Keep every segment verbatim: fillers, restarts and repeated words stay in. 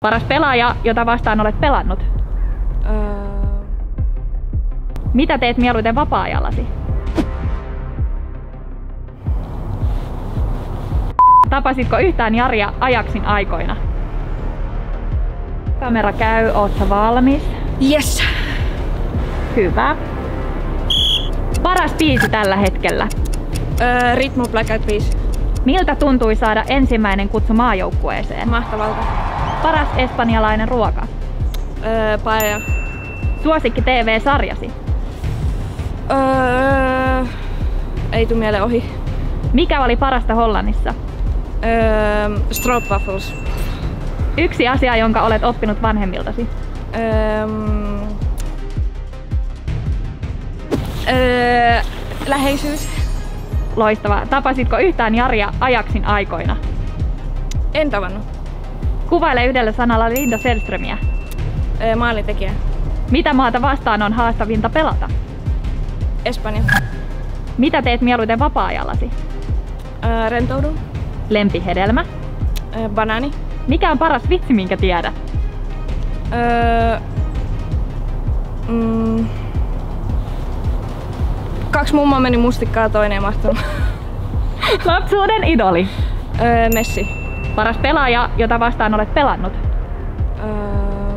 Paras pelaaja, jota vastaan olet pelannut? Öö... Mitä teet mieluiten vapaa-ajallasi? Tapasitko yhtään Jaria Ajaxin aikoina? Kamera käy, oot sä valmis? Yes! Hyvä. Paras biisi tällä hetkellä? Öö, Ritmo Black Eyed Peas. Miltä tuntui saada ensimmäinen kutsu maajoukkueeseen? Mahtavalta. Paras espanjalainen ruoka? Öö, paella. Suosikki T V-sarjasi? Öö, ei tuu mieleen ohi. Mikä oli parasta Hollannissa? Öö, Stroopwafels. Yksi asia, jonka olet oppinut vanhemmiltasi? Öö, öö, läheisyys. Loistavaa. Tapasitko yhtään Jaria Ajaxin aikoina? En tavannut. Kuvaile yhdellä sanalla Linda Sällströmiä. Öö, maalintekijä. Mitä maata vastaan on haastavinta pelata? Espanja. Mitä teet mieluiten vapaa-ajallasi? Öö, rentoudun. Lempihedelmä? Öö, banaani. Mikä on paras vitsi, minkä tiedät? Öö, mm, kaksi mummoa meni mustikkaa, toinen ei mahtunut. Lapsuuden idoli? Öö, Messi. Paras pelaaja, jota vastaan olet pelannut? Öö,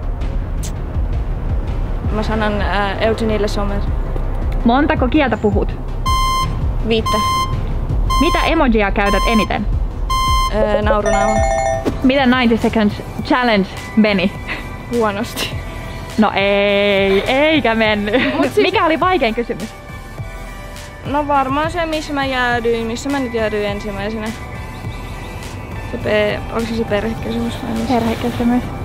mä sanon ää, Eugenille Sommer. Montako kieltä puhut? Viittä. Mitä emojia käytät eniten? Öö, naurunaama. Miten ninety seconds challenge meni? Huonosti. No ei, eikä mennyt. Mut siis... Mikä oli vaikein kysymys? No varmaan se, missä mä jäädyin, missä mä nyt jäädyin ensimmäisenä. Se pe... Onko se se perhekysymys vai missä? Perhekysymys.